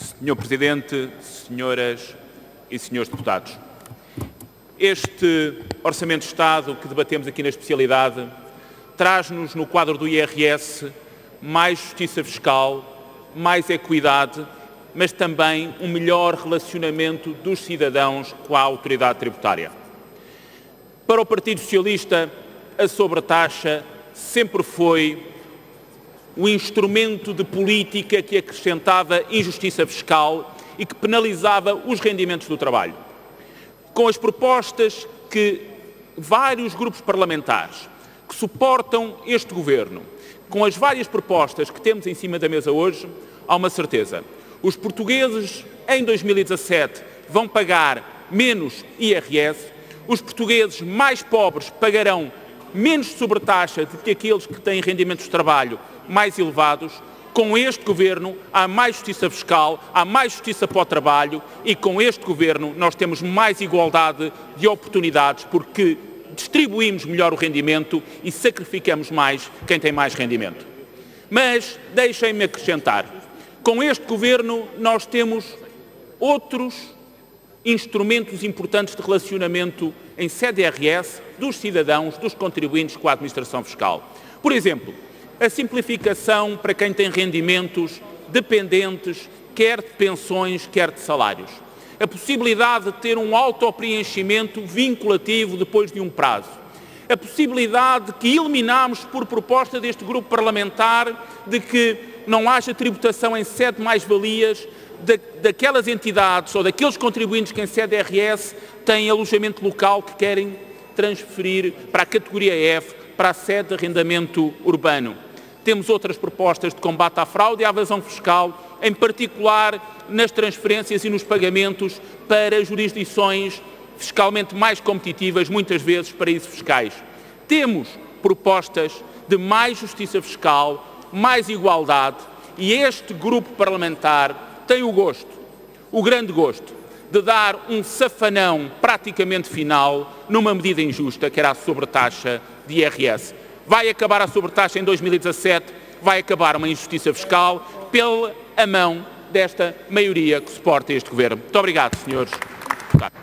Senhor Presidente, senhoras e senhores deputados, este Orçamento de Estado que debatemos aqui na especialidade traz-nos, no quadro do IRS, mais justiça fiscal, mais equidade, mas também um melhor relacionamento dos cidadãos com a autoridade tributária. Para o Partido Socialista, a sobretaxa sempre foi um instrumento de política que acrescentava injustiça fiscal e que penalizava os rendimentos do trabalho. Com as propostas que vários grupos parlamentares que suportam este Governo, com as várias propostas que temos em cima da mesa hoje, há uma certeza. Os portugueses, em 2017, vão pagar menos IRS, os portugueses mais pobres pagarão menos sobretaxa do que aqueles que têm rendimentos de trabalho mais elevados. Com este Governo há mais justiça fiscal, há mais justiça para o trabalho e com este Governo nós temos mais igualdade de oportunidades porque distribuímos melhor o rendimento e sacrificamos mais quem tem mais rendimento. Mas deixem-me acrescentar, com este Governo nós temos outros instrumentos importantes de relacionamento em sede IRS dos cidadãos, dos contribuintes com a administração fiscal. Por exemplo, a simplificação para quem tem rendimentos dependentes, quer de pensões, quer de salários. A possibilidade de ter um autopreenchimento vinculativo depois de um prazo. A possibilidade que eliminamos por proposta deste grupo parlamentar de que não haja tributação em sede de mais-valias daquelas entidades ou daqueles contribuintes que em sede IRS têm alojamento local que querem transferir para a categoria F, para a sede de arrendamento urbano. Temos outras propostas de combate à fraude e à evasão fiscal, em particular nas transferências e nos pagamentos para jurisdições fiscalmente mais competitivas, muitas vezes paraísos fiscais. Temos propostas de mais justiça fiscal, mais igualdade e este grupo parlamentar tem o grande gosto, de dar um safanão praticamente final numa medida injusta, que era a sobretaxa de IRS. Vai acabar a sobretaxa em 2017, vai acabar uma injustiça fiscal pela mão desta maioria que suporta este Governo. Muito obrigado, senhores deputados.